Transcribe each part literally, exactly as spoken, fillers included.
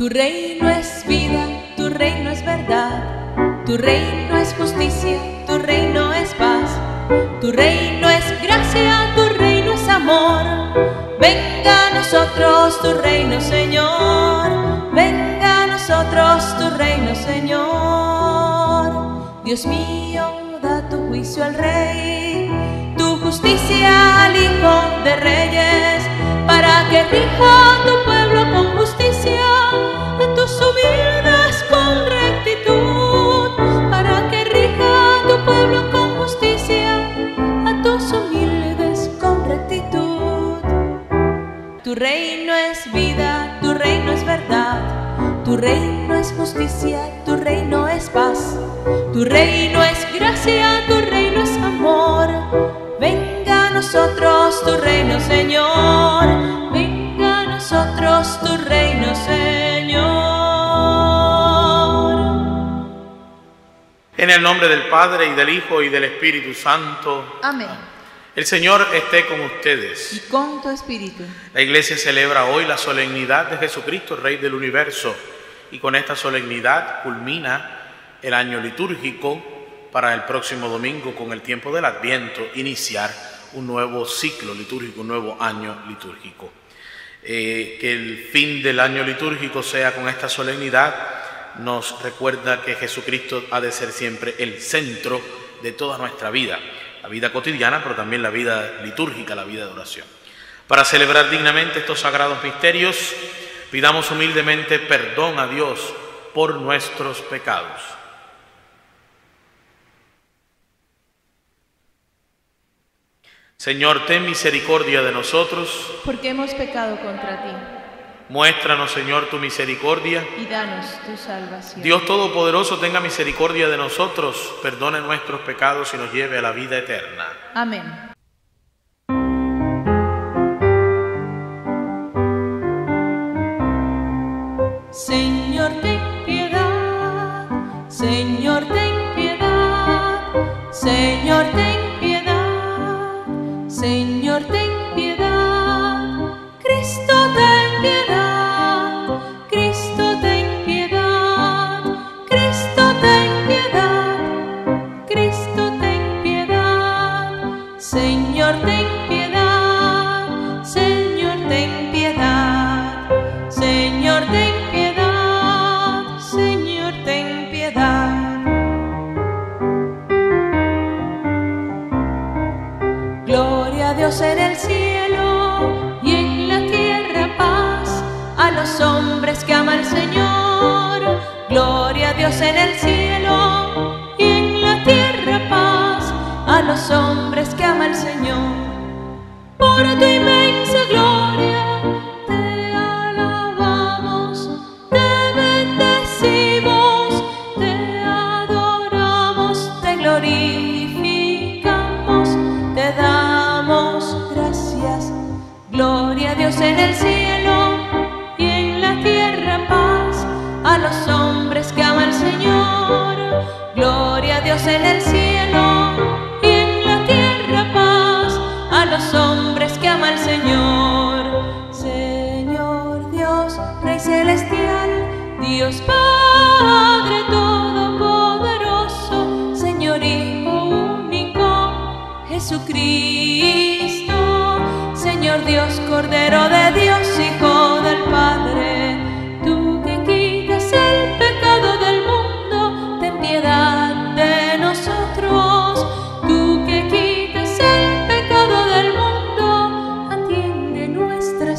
reino es vida, tu reino es verdad, tu reino es justicia, tu reino es paz, tu reino es gracia, tu reino es amor. Venga a nosotros tu reino, Señor, venga a nosotros tu reino, Señor. Dios mío, da tu juicio al Rey, tu justicia al Hijo de Reyes, para que rija tu pueblo con justicia, a tus humildes con rectitud, para que rija tu pueblo con justicia, a tus humildes con rectitud. Tu reino es vida, tu reino es verdad, tu reino es justicia, tu reino es paz, tu reino es gracia, tu reino es amor. Venga a nosotros tu reino, Señor, venga a nosotros tu reino, Señor. En el nombre del Padre, y del Hijo, y del Espíritu Santo. Amén. El Señor esté con ustedes. Y con tu espíritu. La Iglesia celebra hoy la solemnidad de Jesucristo, Rey del Universo, y con esta solemnidad culmina el año litúrgico para el próximo domingo, con el tiempo del Adviento, iniciar un nuevo ciclo litúrgico, un nuevo año litúrgico. Eh, que el fin del año litúrgico sea con esta solemnidad, nos recuerda que Jesucristo ha de ser siempre el centro de toda nuestra vida, la vida cotidiana, pero también la vida litúrgica, la vida de oración. Para celebrar dignamente estos sagrados misterios, pidamos humildemente perdón a Dios por nuestros pecados. Señor, ten misericordia de nosotros, porque hemos pecado contra ti. Muéstranos, Señor, tu misericordia. Y danos tu salvación. Dios Todopoderoso, tenga misericordia de nosotros, perdone nuestros pecados y nos lleve a la vida eterna. Amén. Señor, ten piedad. Señor, ten piedad. Señor, ten piedad. Señor, ten piedad. Cristo, ten piedad. Cristo, ten piedad. Cristo, ten piedad. Cristo, ten piedad. Señor, ten piedad. Señor, ten piedad. Señor, ten piedad. Señor, ten piedad. Gloria a Dios en el cielo y en la tierra paz a los hombres que ama el Señor. Gloria a Dios en el cielo y en la tierra paz a los hombres que ama el Señor. Por tu inmensa gloria te alabamos, te bendecimos, te adoramos, te glorificamos, te damos gracias. Gloria a Dios en el cielo y en la tierra paz a los hombres que ama el Señor. Gloria a Dios en el cielo y en la tierra paz a los hombres que ama el Señor. Señor Dios, Rey celestial, Dios Padre todopoderoso, Señor Hijo único, Jesucristo, Señor Dios, Cordero de Dios, Hijo del Padre, tú que quitas el pecado del mundo, ten piedad de nosotros. Tú que quitas el pecado del mundo, atiende nuestra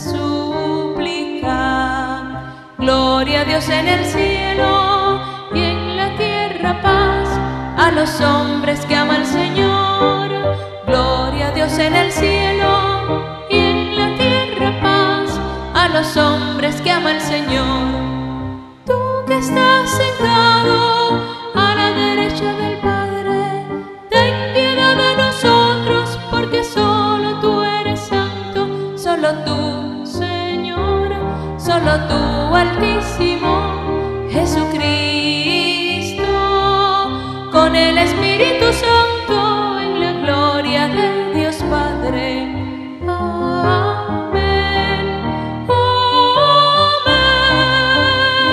súplica. Gloria a Dios en el cielo y en la tierra paz a los hombres que ama el Señor. Gloria a Dios en el cielo y en la tierra paz a los hombres que ama el Señor. Tú que estás sentado a la derecha del Padre, ten piedad de nosotros, porque solo tú eres santo, solo tú, Señor, solo tú, Altísimo, Jesucristo, con el Espíritu Santo, en la gloria de Dios Padre. Amén, amén.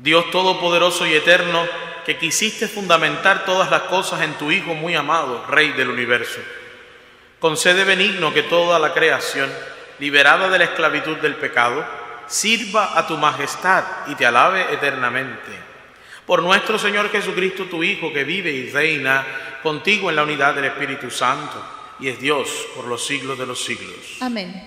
Dios todopoderoso y eterno, que quisiste fundamentar todas las cosas en tu Hijo muy amado, Rey del universo, concede benigno que toda la creación, liberada de la esclavitud del pecado, sirva a tu majestad y te alabe eternamente. Por nuestro Señor Jesucristo, tu Hijo, que vive y reina contigo en la unidad del Espíritu Santo, y es Dios por los siglos de los siglos. Amén.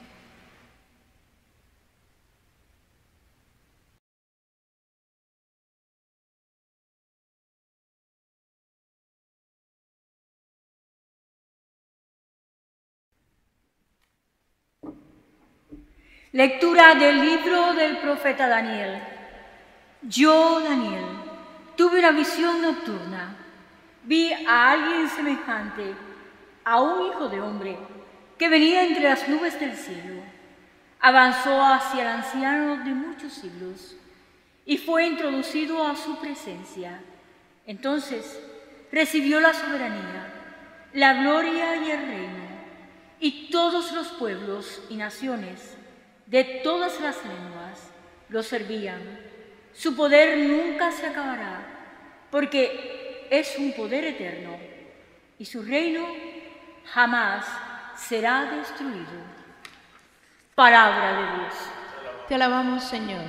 Lectura del libro del profeta Daniel. Yo, Daniel, tuve una visión nocturna. Vi a alguien semejante a un hijo de hombre que venía entre las nubes del cielo. Avanzó hacia el anciano de muchos siglos y fue introducido a su presencia. Entonces recibió la soberanía, la gloria y el reino, y todos los pueblos y naciones de todas las lenguas lo servían. Su poder nunca se acabará, porque es un poder eterno, y su reino jamás será destruido. Palabra de Dios. Te alabamos, Señor.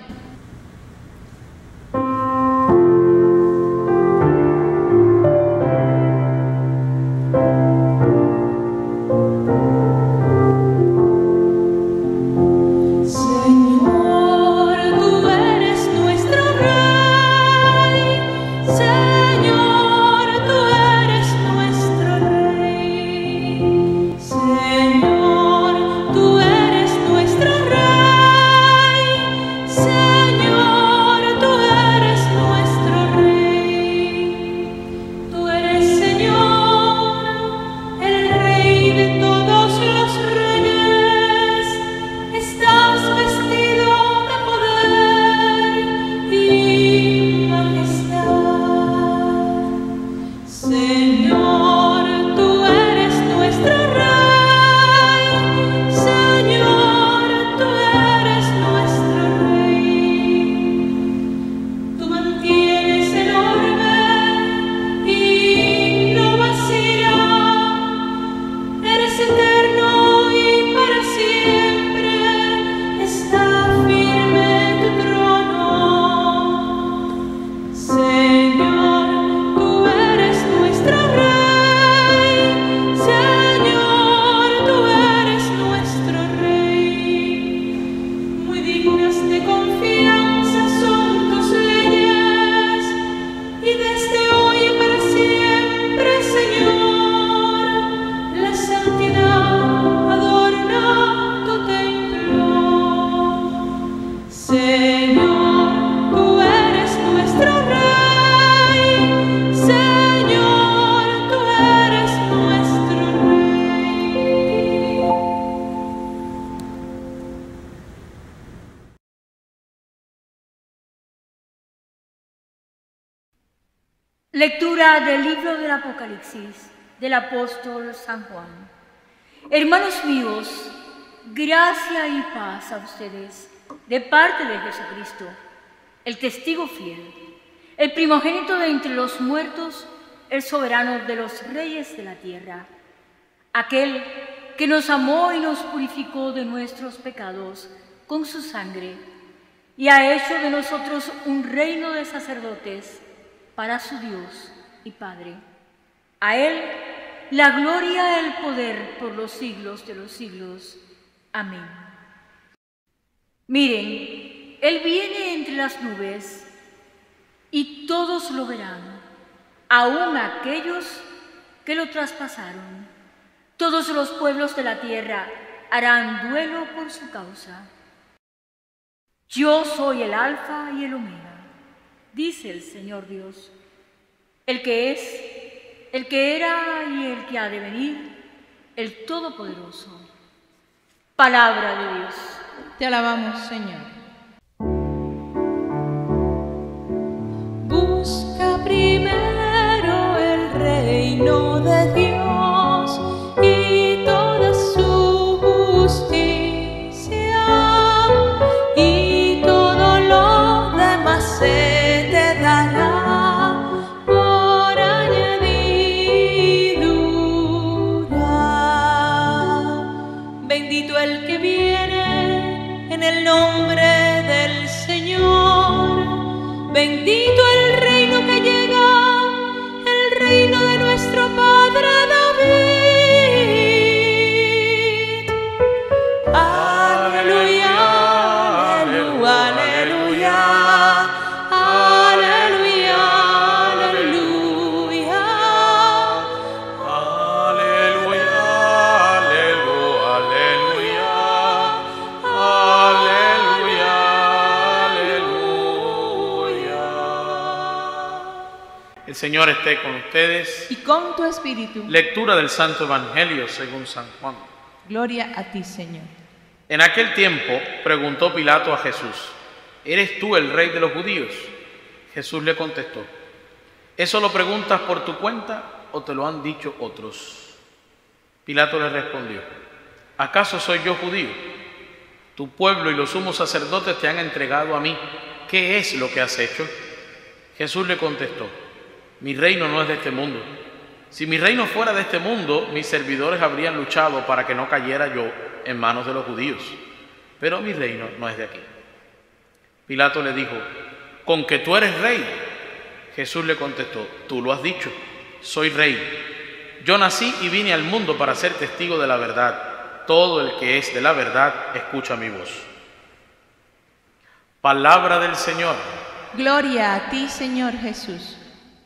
Lectura del libro del Apocalipsis del apóstol San Juan. Hermanos míos, gracia y paz a ustedes de parte de Jesucristo, el testigo fiel, el primogénito de entre los muertos, el soberano de los reyes de la tierra, aquel que nos amó y nos purificó de nuestros pecados con su sangre y ha hecho de nosotros un reino de sacerdotes para su Dios y Padre. A Él la gloria y el poder por los siglos de los siglos. Amén. Miren, Él viene entre las nubes y todos lo verán, aun aquellos que lo traspasaron. Todos los pueblos de la tierra harán duelo por su causa. Yo soy el Alfa y el Omega, dice el Señor Dios, el que es, el que era y el que ha de venir, el Todopoderoso. Palabra de Dios. Te alabamos, Señor. Busca primero el reino de Dios y toda su justicia, y todo lo demás será Bendito el reino que llega, el reino de nuestro Padre David. Aleluya, aleluya, aleluya, aleluya, aleluya. Aleluya, aleluya, aleluya, aleluya, aleluya. El Señor esté con ustedes. Y con tu espíritu. Lectura del Santo Evangelio según San Juan. Gloria a ti, Señor. En aquel tiempo preguntó Pilato a Jesús: ¿eres tú el rey de los judíos? Jesús le contestó: ¿eso lo preguntas por tu cuenta o te lo han dicho otros? Pilato le respondió: ¿acaso soy yo judío? Tu pueblo y los sumos sacerdotes te han entregado a mí. ¿Qué es lo que has hecho? Jesús le contestó: mi reino no es de este mundo. Si mi reino fuera de este mundo, mis servidores habrían luchado para que no cayera yo en manos de los judíos. Pero mi reino no es de aquí. Pilato le dijo: ¿con que tú eres rey? Jesús le contestó: tú lo has dicho, soy rey. Yo nací y vine al mundo para ser testigo de la verdad. Todo el que es de la verdad escucha mi voz. Palabra del Señor. Gloria a ti, Señor Jesús.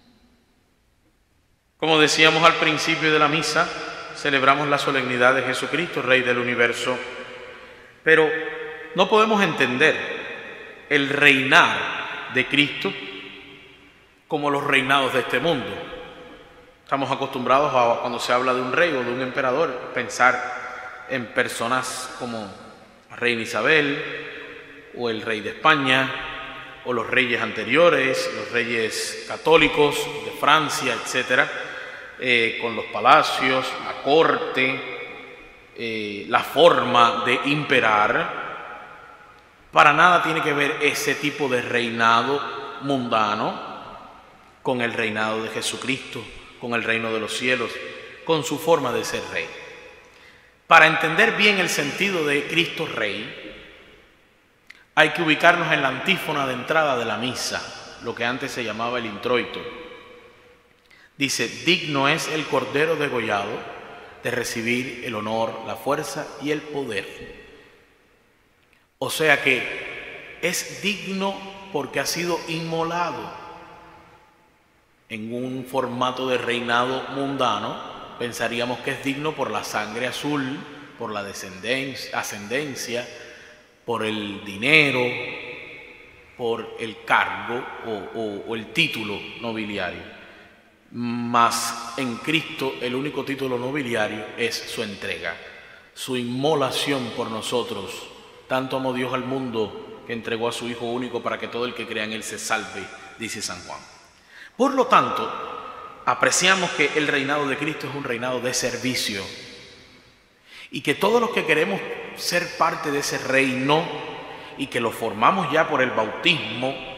Como decíamos al principio de la misa, celebramos la solemnidad de Jesucristo, Rey del universo. Pero no podemos entender el reinar de Cristo como los reinados de este mundo. Estamos acostumbrados a, cuando se habla de un rey o de un emperador, pensar en personas como la reina Isabel o el rey de España o los reyes anteriores, los reyes católicos de Francia, etcétera, eh, con los palacios, la corte, eh, la forma de imperar. Para nada tiene que ver ese tipo de reinado mundano con el reinado de Jesucristo, con el reino de los cielos, con su forma de ser rey. Para entender bien el sentido de Cristo Rey, hay que ubicarnos en la antífona de entrada de la misa, lo que antes se llamaba el introito. Dice: digno es el Cordero degollado de recibir el honor, la fuerza y el poder. O sea que es digno porque ha sido inmolado. En un formato de reinado mundano, pensaríamos que es digno por la sangre azul, por la descendencia, ascendencia, por el dinero, por el cargo o, o, o el título nobiliario. Mas en Cristo el único título nobiliario es su entrega, su inmolación por nosotros. Tanto amó Dios al mundo que entregó a su Hijo único para que todo el que crea en Él se salve, dice San Juan. Por lo tanto, apreciamos que el reinado de Cristo es un reinado de servicio y que todos los que queremos ser parte de ese reino y que lo formamos ya por el bautismo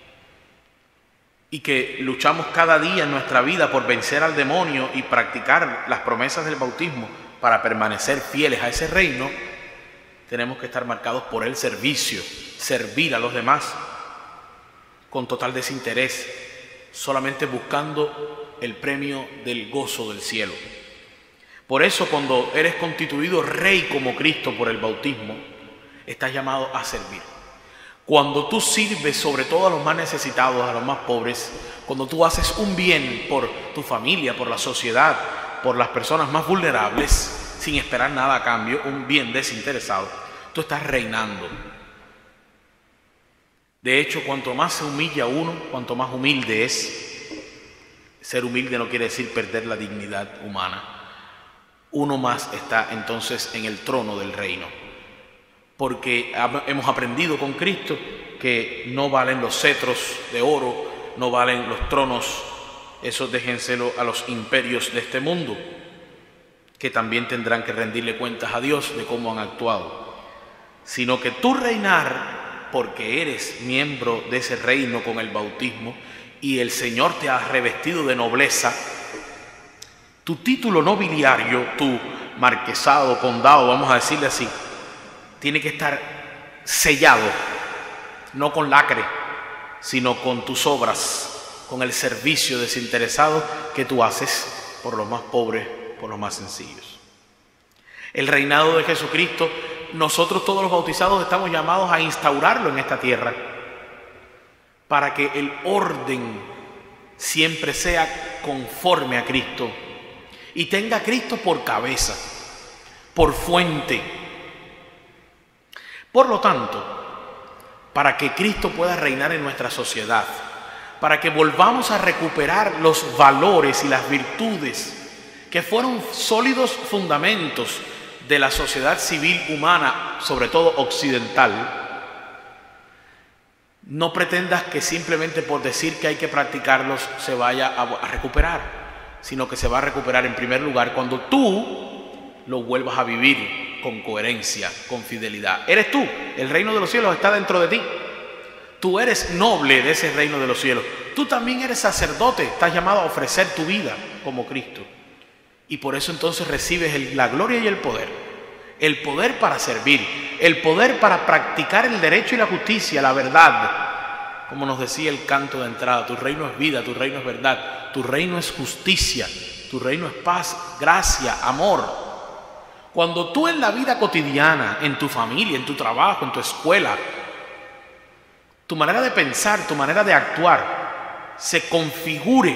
y que luchamos cada día en nuestra vida por vencer al demonio y practicar las promesas del bautismo para permanecer fieles a ese reino, tenemos que estar marcados por el servicio, servir a los demás con total desinterés, solamente buscando el premio del gozo del cielo. Por eso, cuando eres constituido rey como Cristo por el bautismo, estás llamado a servir. Cuando tú sirves sobre todo a los más necesitados, a los más pobres, cuando tú haces un bien por tu familia, por la sociedad, por las personas más vulnerables, sin esperar nada a cambio, un bien desinteresado, tú estás reinando. De hecho, cuanto más se humilla uno, cuanto más humilde es. Ser humilde no quiere decir perder la dignidad humana. Uno más está entonces en el trono del reino. Porque hemos aprendido con Cristo que no valen los cetros de oro, no valen los tronos, esos déjenselo a los imperios de este mundo, que también tendrán que rendirle cuentas a Dios de cómo han actuado. Sino que tú reinar, porque eres miembro de ese reino con el bautismo y el Señor te ha revestido de nobleza, tu título nobiliario, tu marquesado, condado, vamos a decirle así, tiene que estar sellado, no con lacre, sino con tus obras, con el servicio desinteresado que tú haces por los más pobres, por los más sencillos. El reinado de Jesucristo, nosotros todos los bautizados estamos llamados a instaurarlo en esta tierra, para que el orden siempre sea conforme a Cristo y tenga a Cristo por cabeza, por fuente. Por lo tanto, para que Cristo pueda reinar en nuestra sociedad, para que volvamos a recuperar los valores y las virtudes que fueron sólidos fundamentos de la sociedad civil humana, sobre todo occidental, no pretendas que simplemente por decir que hay que practicarlos se vaya a, a recuperar, sino que se va a recuperar en primer lugar cuando tú lo vuelvas a vivir con coherencia, con fidelidad. Eres tú, el reino de los cielos está dentro de ti. Tú eres noble de ese reino de los cielos. Tú también eres sacerdote, estás llamado a ofrecer tu vida como Cristo. Y por eso entonces recibes el, la gloria y el poder. El poder para servir, el poder para practicar el derecho y la justicia, la verdad. Como nos decía el canto de entrada, tu reino es vida, tu reino es verdad, tu reino es justicia, tu reino es paz, gracia, amor. Cuando tú en la vida cotidiana, en tu familia, en tu trabajo, en tu escuela, tu manera de pensar, tu manera de actuar, se configure,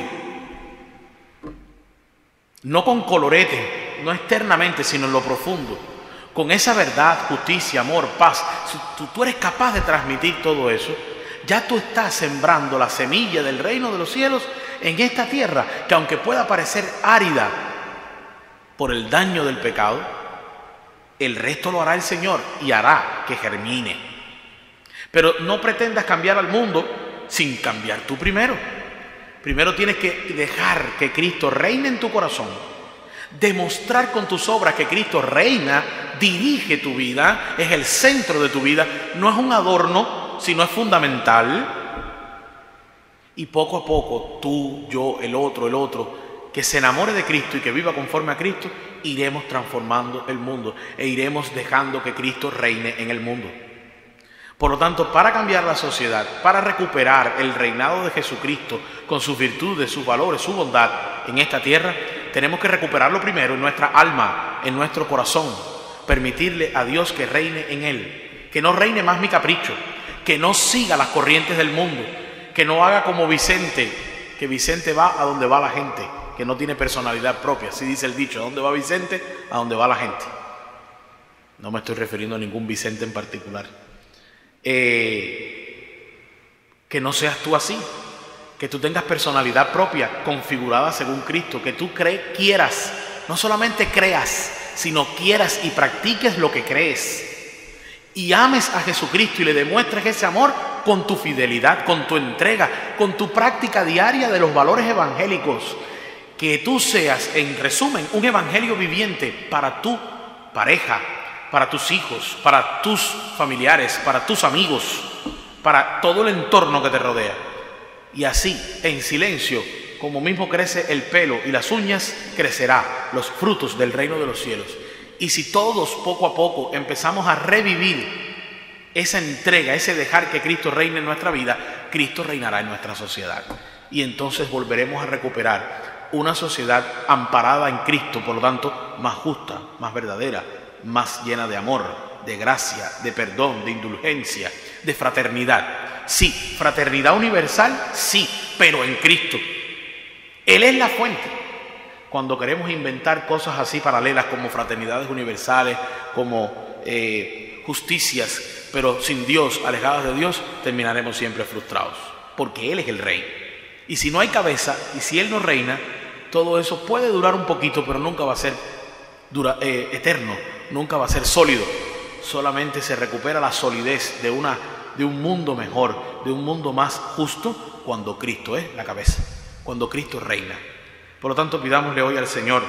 no con colorete, no externamente, sino en lo profundo, con esa verdad, justicia, amor, paz, si tú, tú eres capaz de transmitir todo eso, ya tú estás sembrando la semilla del reino de los cielos en esta tierra, que aunque pueda parecer árida por el daño del pecado, el resto lo hará el Señor y hará que germine. Pero no pretendas cambiar al mundo sin cambiar tú primero. Primero tienes que dejar que Cristo reine en tu corazón, demostrar con tus obras que Cristo reina, dirige tu vida, es el centro de tu vida, no es un adorno, sino es fundamental. Y poco a poco, tú, yo, el otro, el otro, que se enamore de Cristo y que viva conforme a Cristo, iremos transformando el mundo e iremos dejando que Cristo reine en el mundo. Por lo tanto, para cambiar la sociedad, para recuperar el reinado de Jesucristo con sus virtudes, sus valores, su bondad en esta tierra, tenemos que recuperarlo primero en nuestra alma, en nuestro corazón, permitirle a Dios que reine en él, que no reine más mi capricho, que no siga las corrientes del mundo, que no haga como Vicente, que Vicente va a donde va la gente, que no tiene personalidad propia. Así dice el dicho, ¿a dónde va Vicente? A donde va la gente. No me estoy refiriendo a ningún Vicente en particular. Eh, que no seas tú así, que tú tengas personalidad propia, configurada según Cristo, que tú cre- quieras, no solamente creas, sino quieras y practiques lo que crees. Y ames a Jesucristo y le demuestres ese amor con tu fidelidad, con tu entrega, con tu práctica diaria de los valores evangélicos. Que tú seas, en resumen, un evangelio viviente para tu pareja, para tus hijos, para tus familiares, para tus amigos, para todo el entorno que te rodea. Y así, en silencio, como mismo crece el pelo y las uñas, crecerá los frutos del reino de los cielos. Y si todos poco a poco empezamos a revivir esa entrega, ese dejar que Cristo reine en nuestra vida, Cristo reinará en nuestra sociedad. Y entonces volveremos a recuperar una sociedad amparada en Cristo, por lo tanto, más justa, más verdadera, más llena de amor, de gracia, de perdón, de indulgencia, de fraternidad. Sí, fraternidad universal, sí, pero en Cristo. Él es la fuente. Cuando queremos inventar cosas así paralelas como fraternidades universales, como eh, justicias, pero sin Dios, alejadas de Dios, terminaremos siempre frustrados, porque Él es el Rey. Y si no hay cabeza, y si Él no reina, todo eso puede durar un poquito, pero nunca va a ser dura, eh, eterno, nunca va a ser sólido. Solamente se recupera la solidez de, una, de un mundo mejor, de un mundo más justo, cuando Cristo es la cabeza, cuando Cristo reina. Por lo tanto, pidámosle hoy al Señor,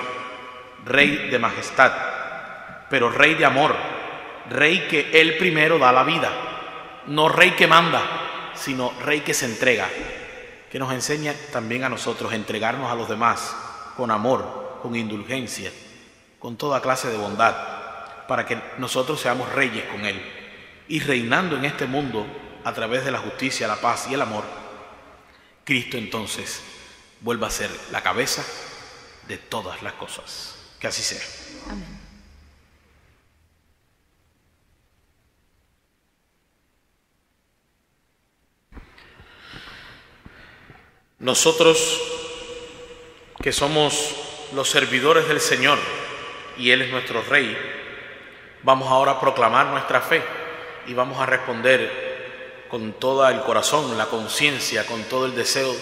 Rey de majestad, pero Rey de amor, Rey que Él primero da la vida, no Rey que manda, sino Rey que se entrega, que nos enseña también a nosotros a entregarnos a los demás con amor, con indulgencia, con toda clase de bondad, para que nosotros seamos reyes con Él y reinando en este mundo a través de la justicia, la paz y el amor, Cristo entonces vuelva a ser la cabeza de todas las cosas. Que así sea. Amén. Nosotros que somos los servidores del Señor y Él es nuestro Rey, vamos ahora a proclamar nuestra fe y vamos a responder con todo el corazón, la conciencia, con todo el deseo: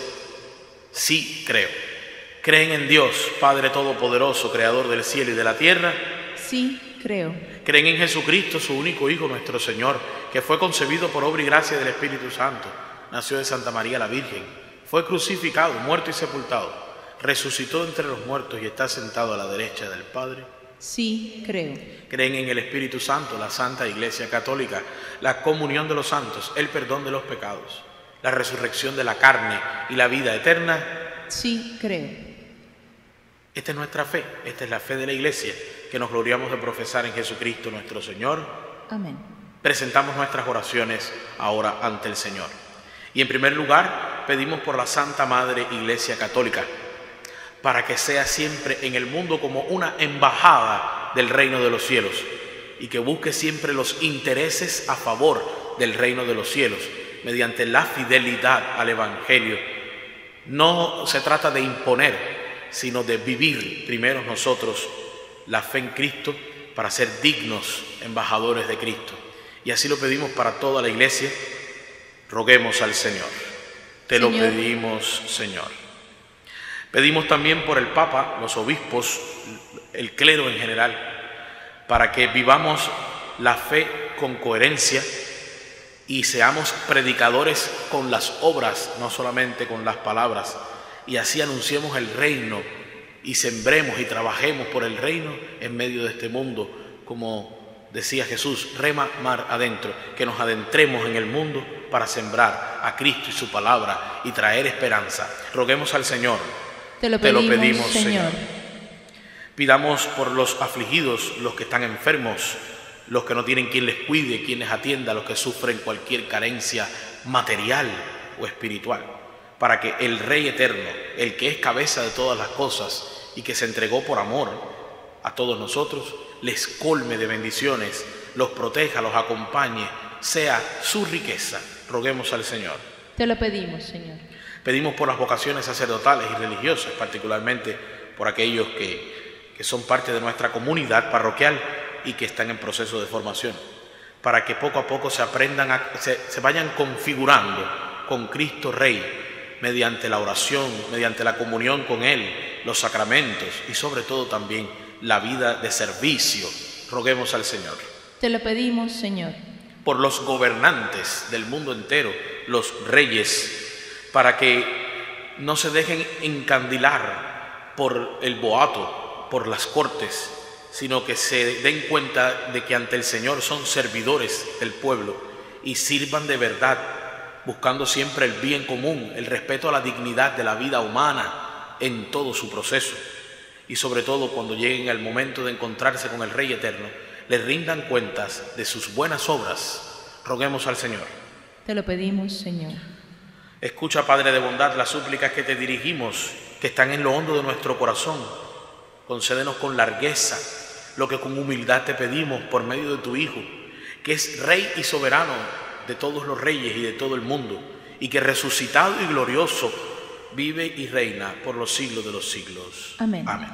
sí creo. ¿Creen en Dios, Padre Todopoderoso, Creador del cielo y de la tierra? Sí, creo. ¿Creen en Jesucristo, su único Hijo, nuestro Señor, que fue concebido por obra y gracia del Espíritu Santo, nació de Santa María la Virgen, fue crucificado, muerto y sepultado, resucitó entre los muertos y está sentado a la derecha del Padre? Sí, creo. ¿Creen en el Espíritu Santo, la Santa Iglesia Católica, la comunión de los santos, el perdón de los pecados, la resurrección de la carne y la vida eterna? Sí, creo. Esta es nuestra fe, esta es la fe de la Iglesia, que nos gloriamos de profesar en Jesucristo nuestro Señor. Amén. Presentamos nuestras oraciones ahora ante el Señor. Y en primer lugar, pedimos por la Santa Madre Iglesia Católica, para que sea siempre en el mundo como una embajada del reino de los cielos y que busque siempre los intereses a favor del reino de los cielos mediante la fidelidad al Evangelio. No se trata de imponer, sino de vivir primero nosotros la fe en Cristo para ser dignos embajadores de Cristo. Y así lo pedimos para toda la Iglesia. Roguemos al Señor. Te Señor. lo pedimos, Señor. Pedimos también por el Papa, los obispos, el clero en general, para que vivamos la fe con coherencia y seamos predicadores con las obras, no solamente con las palabras, y así anunciemos el reino y sembremos y trabajemos por el reino en medio de este mundo, como decía Jesús, rema mar adentro, que nos adentremos en el mundo para sembrar a Cristo y su palabra y traer esperanza. Roguemos al Señor. Te lo Te pedimos, lo pedimos, Señor. Señor. Pidamos por los afligidos, los que están enfermos, los que no tienen quien les cuide, quien les atienda, los que sufren cualquier carencia material o espiritual, para que el Rey eterno, el que es cabeza de todas las cosas y que se entregó por amor a todos nosotros, les colme de bendiciones, los proteja, los acompañe, sea su riqueza. Roguemos al Señor. Te lo pedimos, Señor. Pedimos por las vocaciones sacerdotales y religiosas, particularmente por aquellos que, que son parte de nuestra comunidad parroquial y que están en proceso de formación, para que poco a poco se aprendan, a, se, se vayan configurando con Cristo Rey, mediante la oración, mediante la comunión con Él, los sacramentos y sobre todo también la vida de servicio. Roguemos al Señor. Te lo pedimos, Señor. Por los gobernantes del mundo entero, los reyes, para que no se dejen encandilar por el boato, por las cortes, sino que se den cuenta de que ante el Señor son servidores del pueblo y sirvan de verdad, buscando siempre el bien común, el respeto a la dignidad de la vida humana en todo su proceso. Y sobre todo cuando lleguen al momento de encontrarse con el Rey eterno, les rindan cuentas de sus buenas obras. Roguemos al Señor. Te lo pedimos, Señor. Escucha, Padre de bondad, las súplicas que te dirigimos, que están en lo hondo de nuestro corazón. Concédenos con largueza lo que con humildad te pedimos por medio de tu Hijo, que es Rey y soberano de todos los reyes y de todo el mundo, y que resucitado y glorioso vive y reina por los siglos de los siglos. Amén. Amén.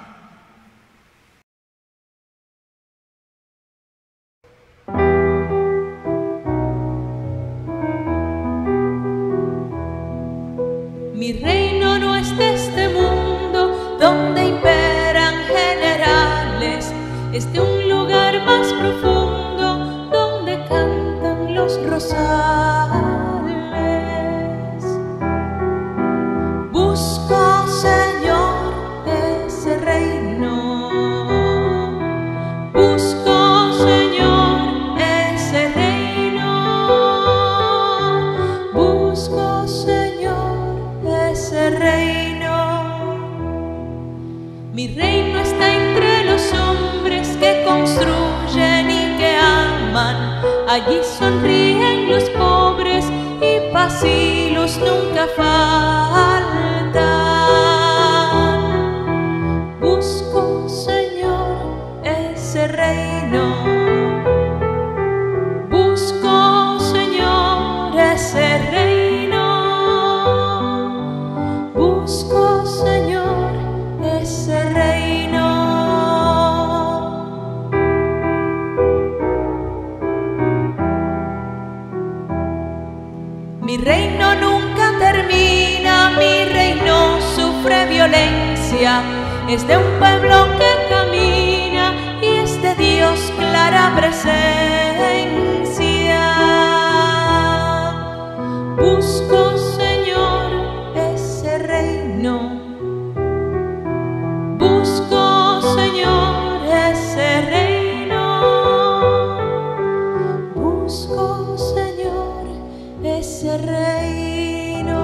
Mi reino no es de este mundo donde imperan generales, es de un lugar más profundo donde cantan los rosales. Busco, Señor, ese reino. Busco, Señor, ese reino. Busco, Señor, ese reino. Mi reino está entre los hombres que construyen y que aman. Allí sonríen los pobres fuerzas y luz nunca faltan. Busco, Señor, ese reino. Busco, Señor, ese reino. Busco, Señor, ese reino. Mi reino nunca termina, mi reino sufre violencia. Es de un pueblo que camina y es de Dios clara presencia. Busco, Señor, ese reino. Busco, Señor, ese reino. Busco, Señor, ese reino.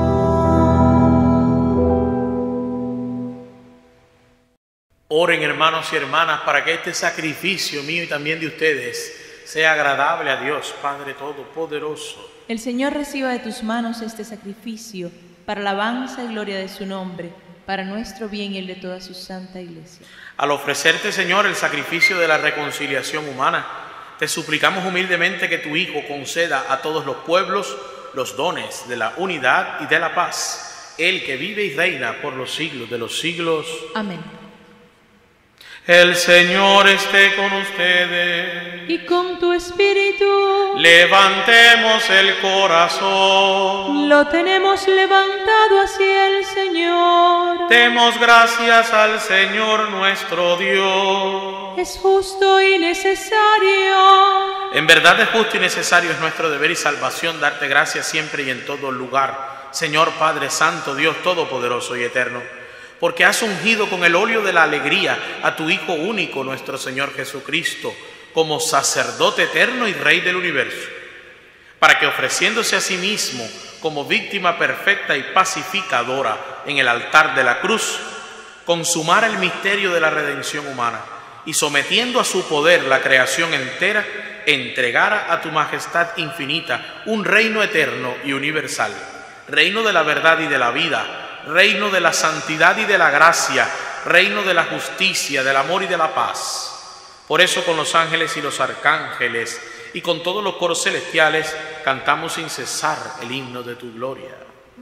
Oren, hermanos y hermanas, para que este sacrificio mío y también de ustedes sea agradable a Dios, Padre Todopoderoso. El Señor reciba de tus manos este sacrificio para alabanza y gloria de su nombre, para nuestro bien y el de toda su santa Iglesia. Al ofrecerte, Señor, el sacrificio de la reconciliación humana, te suplicamos humildemente que tu Hijo conceda a todos los pueblos los dones de la unidad y de la paz, Él que vive y reina por los siglos de los siglos. Amén. El Señor esté con ustedes. Y con tu espíritu Levantemos el corazón. lo tenemos levantado hacia el Señor. Demos gracias al Señor nuestro Dios. Es justo y necesario. En verdad es justo y necesario, es nuestro deber y salvación darte gracias siempre y en todo lugar, Señor Padre Santo, Dios Todopoderoso y Eterno, porque has ungido con el óleo de la alegría a tu Hijo único, nuestro Señor Jesucristo, como sacerdote eterno y Rey del universo, para que ofreciéndose a sí mismo como víctima perfecta y pacificadora en el altar de la cruz, consumara el misterio de la redención humana y sometiendo a su poder la creación entera, entregara a tu majestad infinita un reino eterno y universal, reino de la verdad y de la vida, reino de la santidad y de la gracia, reino de la justicia, del amor y de la paz. Por eso con los ángeles y los arcángeles y con todos los coros celestiales cantamos sin cesar el himno de tu gloria.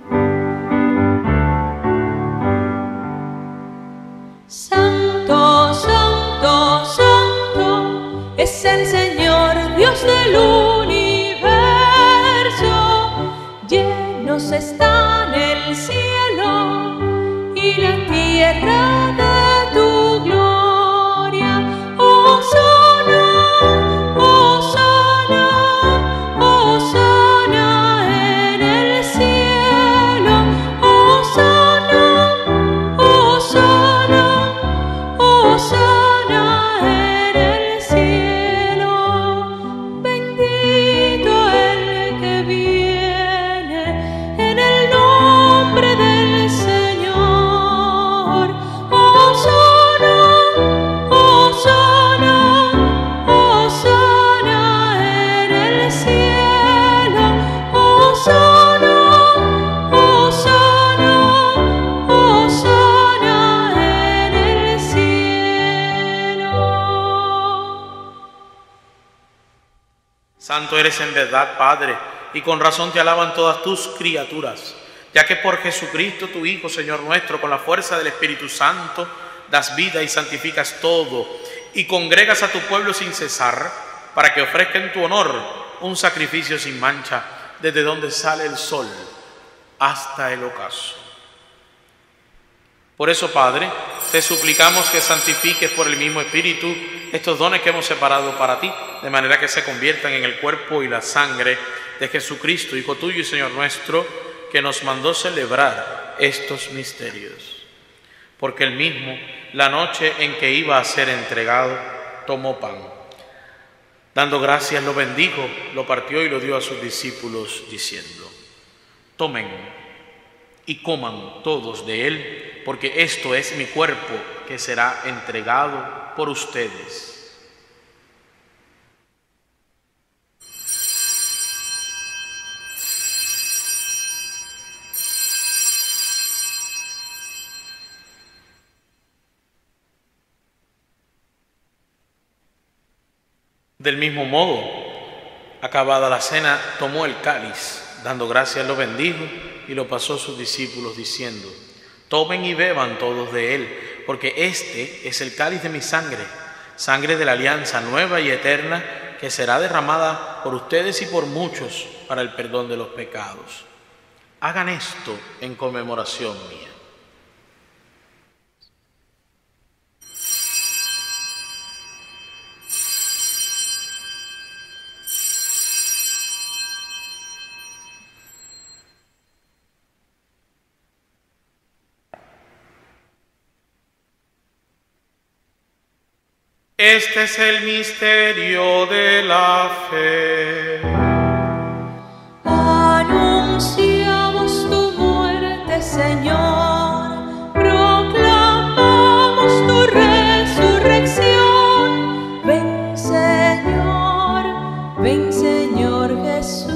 Santo, santo, santo es el Señor, Dios del universo. Llenos están el cielo y la tierra de tu gloria. Hosana, hosana, hosana en el cielo. Hosana, hosana, hosana en el cielo. Bendito el que viene en el nombre del Señor. Hosana, hosana, hosana en el cielo. Hosana, hosana, hosana en el cielo. Santo eres en verdad, Padre, y con razón te alaban todas tus criaturas, ya que por Jesucristo tu Hijo, Señor nuestro, con la fuerza del Espíritu Santo, das vida y santificas todo, y congregas a tu pueblo sin cesar, para que ofrezca en tu honor un sacrificio sin mancha, desde donde sale el sol hasta el ocaso. Por eso, Padre, te suplicamos que santifiques por el mismo Espíritu estos dones que hemos separado para ti, de manera que se conviertan en el cuerpo y la sangre de Jesucristo, Hijo tuyo y Señor nuestro, que nos mandó celebrar estos misterios. Porque él mismo, la noche en que iba a ser entregado, tomó pan. Dando gracias, lo bendijo, lo partió y lo dio a sus discípulos, diciendo: tomen y coman todos de él, porque esto es mi cuerpo que será entregado por ustedes. Del mismo modo, acabada la cena, tomó el cáliz, dando gracias lo bendijo y lo pasó a sus discípulos diciendo: tomen y beban todos de él, porque este es el cáliz de mi sangre, sangre de la alianza nueva y eterna, que será derramada por ustedes y por muchos para el perdón de los pecados. Hagan esto en conmemoración mía. Este es el misterio de la fe. Anunciamos tu muerte, Señor, proclamamos tu resurrección. Ven, Señor, ven, Señor Jesús.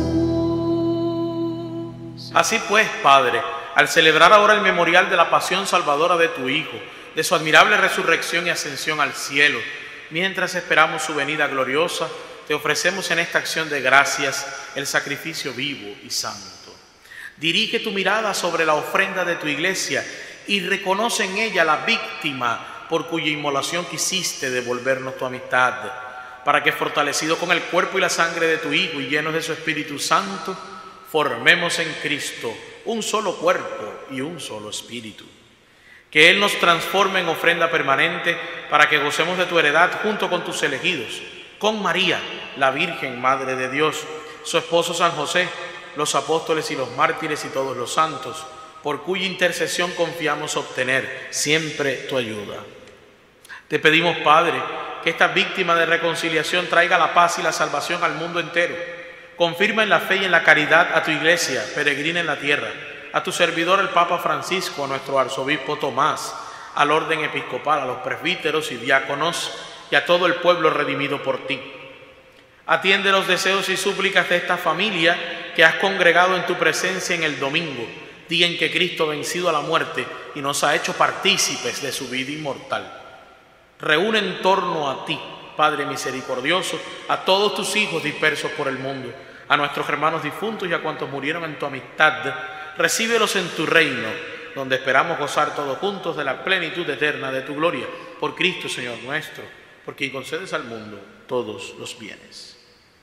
Así pues, Padre, al celebrar ahora el memorial de la pasión salvadora de tu Hijo, de su admirable resurrección y ascensión al cielo, mientras esperamos su venida gloriosa, te ofrecemos en esta acción de gracias el sacrificio vivo y santo. Dirige tu mirada sobre la ofrenda de tu iglesia y reconoce en ella la víctima por cuya inmolación quisiste devolvernos tu amistad, para que, fortalecido con el cuerpo y la sangre de tu Hijo y llenos de su Espíritu Santo, formemos en Cristo un solo cuerpo y un solo espíritu. Que Él nos transforme en ofrenda permanente para que gocemos de tu heredad junto con tus elegidos, con María, la Virgen Madre de Dios, su esposo San José, los apóstoles y los mártires y todos los santos, por cuya intercesión confiamos obtener siempre tu ayuda. Te pedimos, Padre, que esta víctima de reconciliación traiga la paz y la salvación al mundo entero. Confirma en la fe y en la caridad a tu iglesia, peregrina en la tierra, a tu servidor el Papa Francisco, a nuestro arzobispo Tomás, al orden episcopal, a los presbíteros y diáconos y a todo el pueblo redimido por ti. Atiende los deseos y súplicas de esta familia que has congregado en tu presencia en el domingo, día en que Cristo ha vencido a la muerte y nos ha hecho partícipes de su vida inmortal. Reúne en torno a ti, Padre misericordioso, a todos tus hijos dispersos por el mundo, a nuestros hermanos difuntos y a cuantos murieron en tu amistad. Recíbelos en tu reino, donde esperamos gozar todos juntos de la plenitud eterna de tu gloria. Por Cristo, Señor nuestro, por quien concedes al mundo todos los bienes.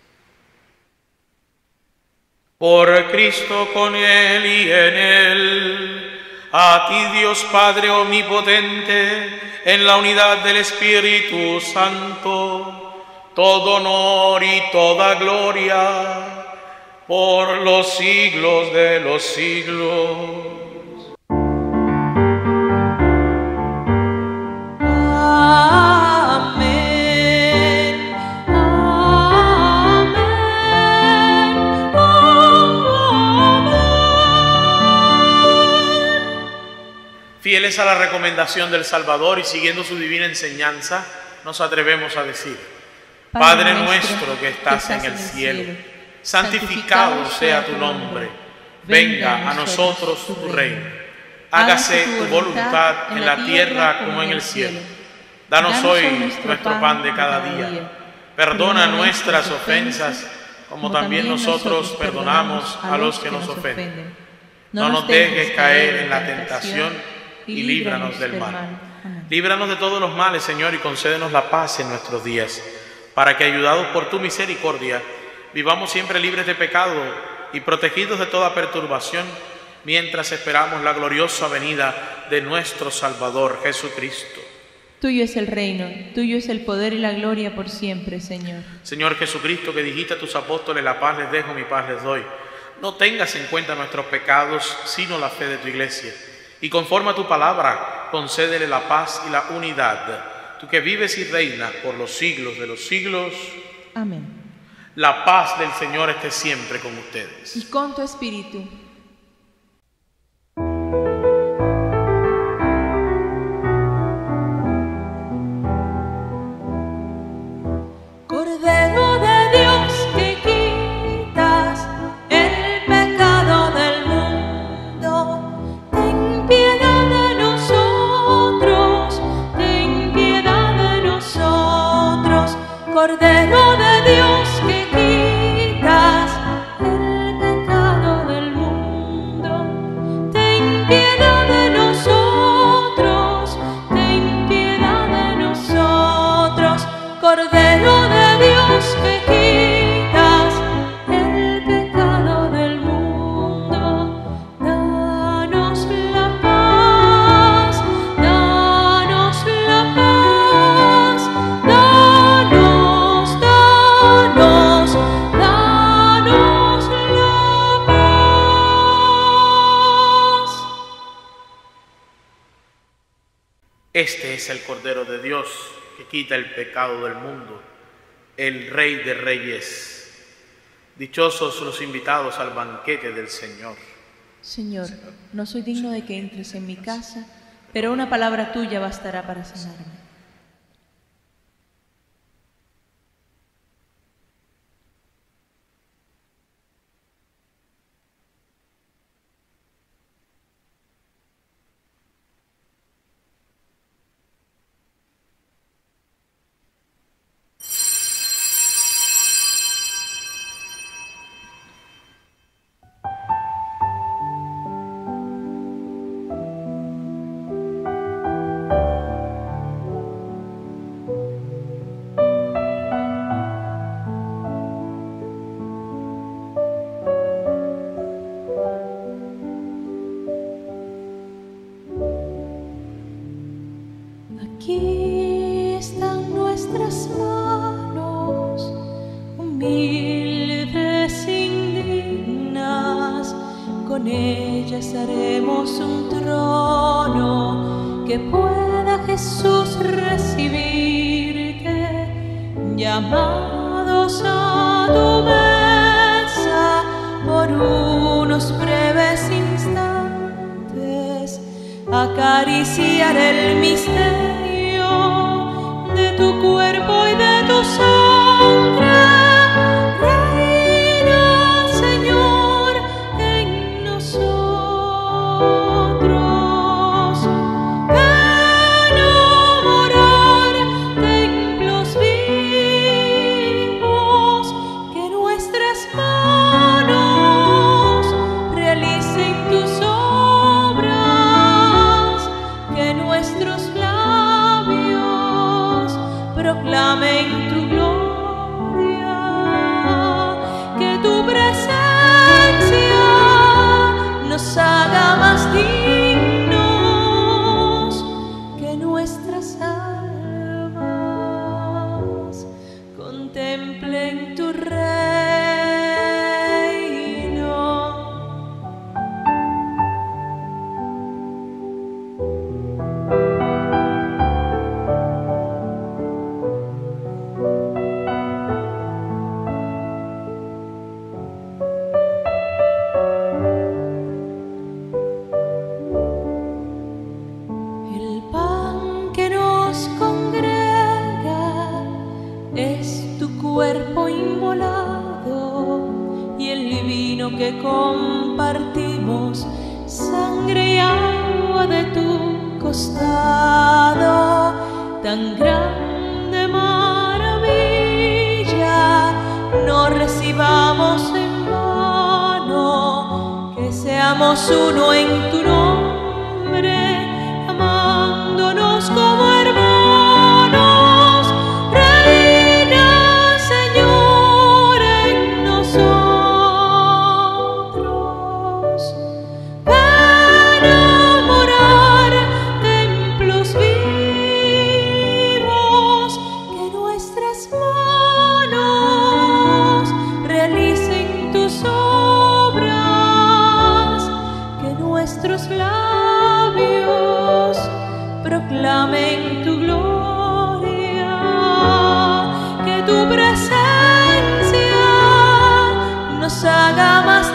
Por Cristo, con Él y en Él, a ti, Dios Padre omnipotente, en la unidad del Espíritu Santo, todo honor y toda gloria por los siglos de los siglos. Amén, amén, amén. Fieles a la recomendación del Salvador y siguiendo su divina enseñanza, nos atrevemos a decir: Padre nuestro que estás en el cielo, santificado sea tu nombre, venga a nosotros tu reino, hágase tu voluntad en la tierra como en el cielo. Danos hoy nuestro pan de cada día, perdona nuestras ofensas como también nosotros perdonamos a los que nos ofenden. No nos dejes caer en la tentación y líbranos del mal. Líbranos de todos los males, Señor, y concédenos la paz en nuestros días, para que, ayudados por tu misericordia, vivamos siempre libres de pecado y protegidos de toda perturbación, mientras esperamos la gloriosa venida de nuestro Salvador Jesucristo. Tuyo es el reino, tuyo es el poder y la gloria por siempre, Señor. Señor Jesucristo, que dijiste a tus apóstoles: la paz les dejo, mi paz les doy. No tengas en cuenta nuestros pecados, sino la fe de tu iglesia. Y conforme a tu palabra, concédele la paz y la unidad. Tú que vives y reinas por los siglos de los siglos. Amén. La paz del Señor esté siempre con ustedes. Y con tu espíritu. Cordero de Dios que quitas el pecado del mundo, ten piedad de nosotros, ten piedad de nosotros, Cordero de Este es el Cordero de Dios que quita el pecado del mundo, el Rey de Reyes. Dichosos los invitados al banquete del Señor. Señor, no soy digno de que entres en mi casa, pero una palabra tuya bastará para sanarme. Aquí están nuestras manos, humildes, indignas, con ellas haremos un trono que pueda Jesús recibirte, llamados a tu mesa por unos breves instantes, acariciar el misterio de tu cuerpo y de tu sangre. Reina, Señor, en nosotros. Ven a morar templos vivos, que nuestras manos realicen tus obras, que nuestros labios proclamen tu gloria, que tu presencia nos haga más dignos, que nuestras almas contemplen tu reino. El pan que nos congrega es tu cuerpo inmolado, y el vino que compartimos, sangre y agua de tu costado. Tan grande maravilla no recibamos en vano, que seamos uno en tu nombre, amándonos como hermanos. Reina, Señor, en nosotros. Ven a morar templos vivos, que nuestras manos realicen tus obras, que nuestros labios proclamen tu gloria, que tu presencia nos haga más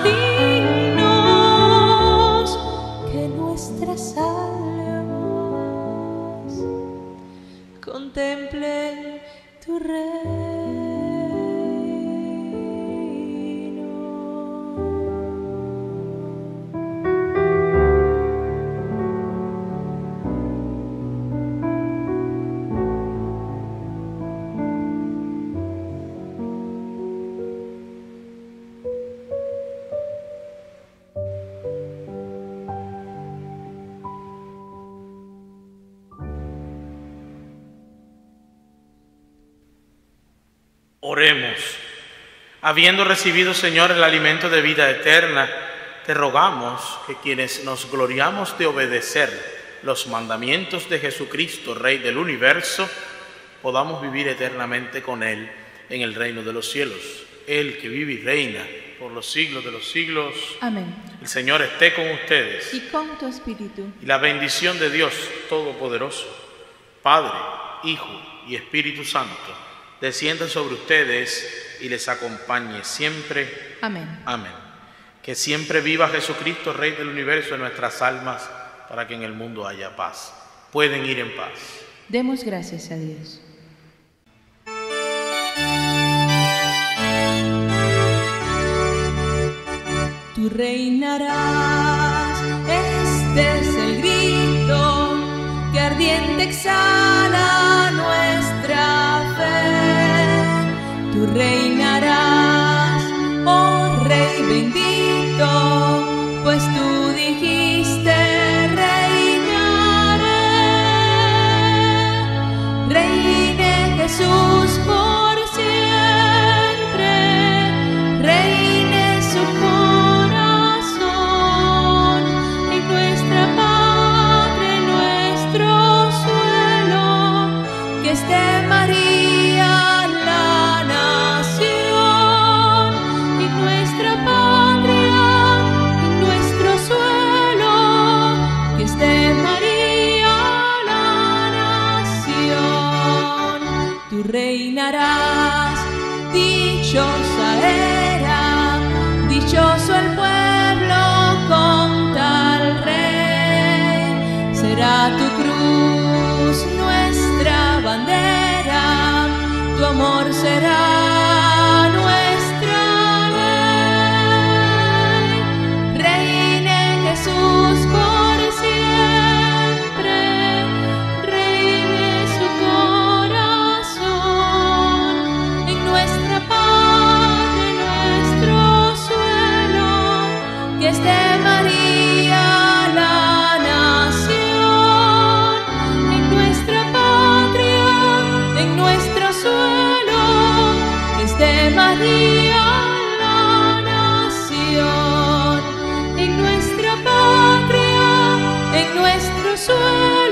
dignos, que nuestras almas contemplen tu reino. Oremos. Habiendo recibido, Señor, el alimento de vida eterna, te rogamos que quienes nos gloriamos de obedecer los mandamientos de Jesucristo, Rey del universo, podamos vivir eternamente con Él en el reino de los cielos. Él que vive y reina por los siglos de los siglos. Amén. El Señor esté con ustedes. Y con tu espíritu. Y la bendición de Dios Todopoderoso, Padre, Hijo y Espíritu Santo, descienda sobre ustedes y les acompañe siempre. Amén. Amén. Que siempre viva Jesucristo, Rey del universo, en nuestras almas, para que en el mundo haya paz. Pueden ir en paz. Demos gracias a Dios. Tú reinarás, este es el grito que ardiente exhala nuestra fe. Tú reinarás, oh Rey bendito, pues tú dijiste reinaré. Reine Jesús por siempre, reine su corazón en nuestra patria, en nuestro suelo, que esté María la nación, en nuestra patria, en nuestro suelo, que esté María la nación. Tú reinarás, dichosa era, dichoso el pueblo con tal rey. Será tu cruz nuestra bandera, tu amor será nuestra ley. Reine Jesús por siempre, reine su corazón en nuestra patria, en nuestro suelo, que esté María la nación, en nuestra patria, en nuestro suelo, que esté María la nación, en nuestra patria, en nuestro suelo.